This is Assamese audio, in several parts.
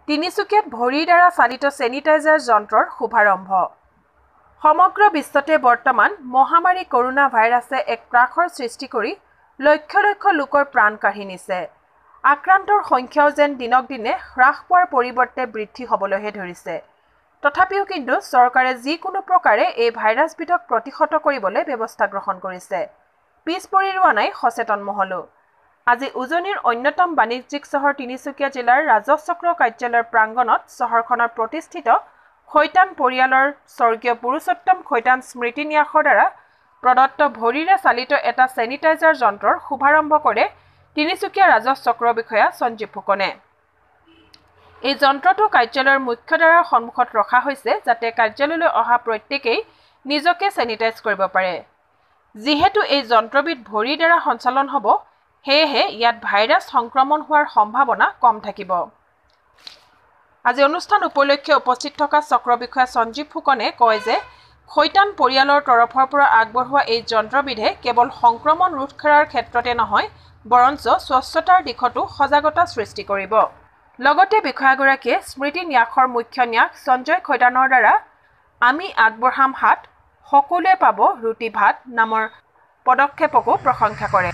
তিনিচুকীয়াত ভৰিৰ দ্বাৰা চালিত চেনিটাইজাৰ যন্ত্ৰৰ শুভাৰম্ভ। সমগ্ৰ বিশ্বতে বৰ্তমান মহামাৰী কৰোনা ভাইৰাছে এক ত্ৰাসৰ সৃষ্টি কৰি লক্ষ লক্ষ লোকৰ প্ৰাণ কাঢ়ি নিছে। আক্ৰান্তৰ সংখ্যাও যেন দিনক দিনে হ্ৰাস পোৱাৰ পৰিৱৰ্তে বৃদ্ধি হ'বলৈহে ধৰিছে। তথাপিও কিন্তু চৰকাৰে যিকোনো প্ৰকাৰে এই ভাইৰাছবিধক প্ৰতিহত কৰিবলৈ ব্যৱস্থা গ্ৰহণ কৰিছে। পিছ পৰি ৰোৱা নাই সচেতন মহলো। আজি উজনিৰ অন্যতম বাণিজ্যিক চহৰ তিনিচুকীয়া জিলাৰ ৰাজহ চক্ৰ কাৰ্যালয়ৰ প্ৰাংগণত চহৰখনৰ প্ৰতিষ্ঠিত খৈতান পৰিয়ালৰ স্বৰ্গীয় পুৰুষোত্তম খৈতান স্মৃতি ন্যাসৰ দ্বাৰা প্ৰদত্ত ভৰিৰে চালিত এটা চেনিটাইজাৰ যন্ত্ৰৰ শুভাৰম্ভ কৰে তিনিচুকীয়া ৰাজহ চক্ৰ বিষয়া সঞ্জীৱ ফুকনে। এই যন্ত্ৰটো কাৰ্যালয়ৰ মুখ্য দ্বাৰৰ সন্মুখত ৰখা হৈছে যাতে কাৰ্যালয়লৈ অহা প্ৰত্যেকেই নিজকে চেনিটাইজ কৰিব পাৰে। যিহেতু এই যন্ত্ৰবিধ ভৰিৰ দ্বাৰা সঞ্চালন হ'ব, সেয়েহে ইয়াত ভাইৰাছ সংক্ৰমণ হোৱাৰ সম্ভাৱনা কম থাকিব। আজি অনুষ্ঠান উপলক্ষে উপস্থিত থকা চক্ৰ বিষয়া সঞ্জীৱ ফুকনে কয় যে খৈতান পৰিয়ালৰ তৰফৰ পৰা আগবঢ়োৱা এই যন্ত্ৰবিধে কেৱল সংক্ৰমণ ৰোধ কৰাৰ ক্ষেত্ৰতে নহয়, বৰঞ্চ স্বচ্ছতাৰ দিশতো সজাগতা সৃষ্টি কৰিব। লগতে বিষয়াগৰাকীয়ে স্মৃতি ন্যাসৰ মুখ্য ন্যাস সঞ্জয় খৈতানৰ দ্বাৰা আমি আগবঢ়াম হাত সকলোৱে পাব ৰুটি ভাত নামৰ পদক্ষেপকো প্ৰশংসা কৰে।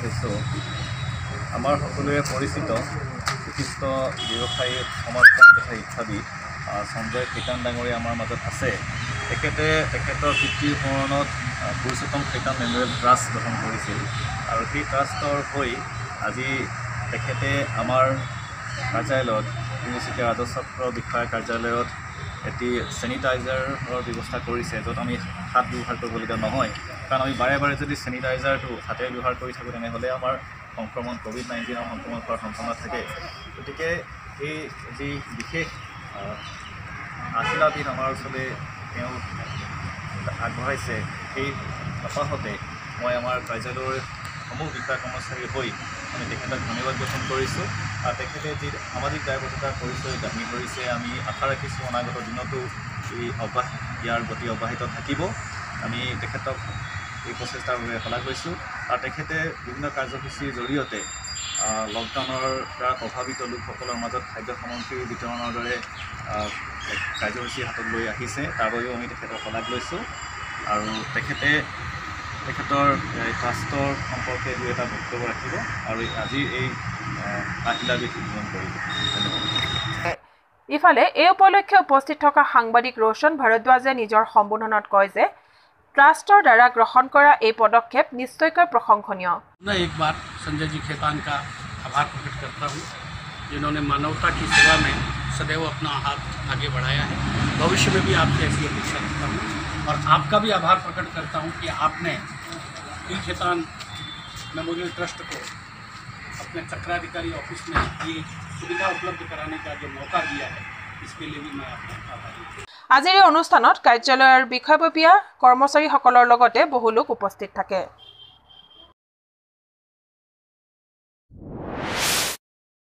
আমাৰ সকলোৱে পৰিচিত বিশিষ্ট ব্যৱসায়ী সমাজকৰ্মী তথা শিক্ষাবিদ সঞ্জয় খৈতান ডাঙৰীয়া আমাৰ মাজত আছে। তেখেতৰ পিতৃৰ সোঁৱৰণত পুৰুষোত্তম খৈতান মেমৰিয়েল ট্ৰাষ্ট গঠন কৰিছিল আৰু সেই ট্ৰাষ্টৰ হৈ আজি তেখেতে আমাৰ কাৰ্যালয়ত তিনিচুকীয়া ৰাজহ চক্ৰ বিষয়া কাৰ্যালয়ত এটি চেনিটাইজাৰৰ ব্যৱস্থা কৰিছে, য'ত আমি হাত ব্যৱহাৰ কৰিবলগীয়া নহয়। কাৰণ আমি বাৰে বাৰে যদি চেনিটাইজাৰটো হাতেৰে ব্যৱহাৰ কৰি থাকোঁ তেনেহ'লে আমাৰ সংক্ৰমণ COVID-19 সংক্ৰমণ হোৱাৰ সম্ভাৱনা থাকে। গতিকে এই যি বিশেষ আশীৰ্বাদ আমাৰ ওচৰলৈ তেওঁ আগবঢ়াইছে, সেই সপাহতে মই আমাৰ কাৰ্যালয়ৰ সমূহ বিষয়া কৰ্মচাৰী হৈ আমি তেখেতক ধন্যবাদ জ্ঞাপন কৰিছোঁ। আৰু তেখেতে যি সামাজিক দায়বদ্ধতাৰ পৰিচয় দাঙি ধৰিছে, আমি আশা ৰাখিছোঁ অনাগত দিনতো ইয়াৰ গতি অব্যাহত থাকিব। আমি তেখেতক এই প্ৰচেষ্টাৰ বাবে শলাগ লৈছোঁ। আৰু তেখেতে বিভিন্ন কাৰ্যসূচীৰ জৰিয়তে লকডাউনৰ দ্বাৰা প্ৰভাৱিত লোকসকলৰ মাজত খাদ্য সামগ্ৰী বিতৰণৰ দৰে কাৰ্যসূচী হাতত লৈ আহিছে। তাৰ বাবেও আমি তেখেতক শলাগ লৈছোঁ। আৰু তেখেতৰ ট্ৰাষ্টৰ সম্পৰ্কে দুই এটা বক্তব্য ৰাখিব আৰু আজিৰ এই আহিলাবিধ উদ্বোধন কৰিব। ধন্যবাদ। ইফালে এই উপলক্ষে উপস্থিত থকা সাংবাদিক ৰোশন ভাৰদ্বাজে নিজৰ সম্বোধনত কয় যে ट्रस्टर द्वारा ग्रहण करा ये पदक्षेप निश्चयকৈ प्रशंसनीय। मैं एक बार संजय जी खैतान का आभार प्रकट करता हूँ, जिन्होंने मानवता की सेवा में सदैव अपना हाथ आगे बढ़ाया है। भविष्य में भी आपसे ऐसी अपेक्षा रखता हूँ और आपका भी आभार प्रकट करता हूँ कि आपने खैतान मेमोरियल ट्रस्ट को अपने चक्राधिकारी ऑफिस में ये सुविधा उपलब्ध कराने का जो मौका दिया है, इसके लिए भी मैं आपका आभारी हूँ। আজিৰ অনুষ্ঠানত কাৰ্যালয়ৰ বিষয়ববীয়া কৰ্মচাৰীসকলৰ লগতে বহু লোক উপস্থিত থাকে।